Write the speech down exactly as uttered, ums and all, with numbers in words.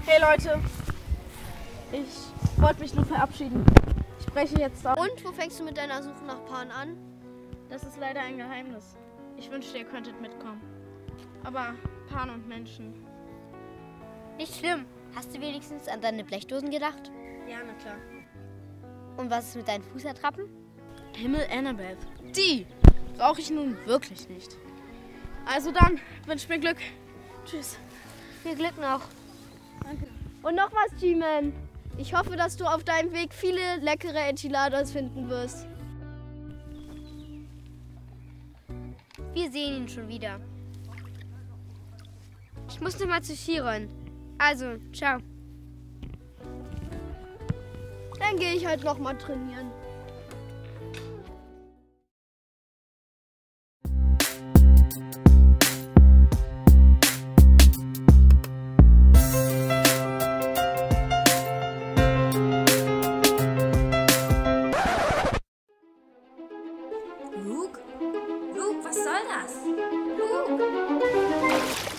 Hey Leute, ich wollte mich nur verabschieden. Ich spreche jetzt auf. Und wo fängst du mit deiner Suche nach Paaren an? Das ist leider ein Geheimnis. Ich wünschte, ihr könntet mitkommen. Aber Paaren und Menschen. Nicht schlimm. Hast du wenigstens an deine Blechdosen gedacht? Ja, na klar. Und was ist mit deinen Fußattrappen? Himmel, Annabeth. Die brauche ich nun wirklich nicht. Also dann, wünsch mir Glück. Tschüss. Viel Glück noch. Danke. Und noch was, G-Man. Ich hoffe, dass du auf deinem Weg viele leckere Enchiladas finden wirst. Wir sehen ihn schon wieder. Ich muss noch mal zu Chiron. Also, ciao. Dann gehe ich halt noch mal trainieren. Luke? Luke, was soll das? Luke?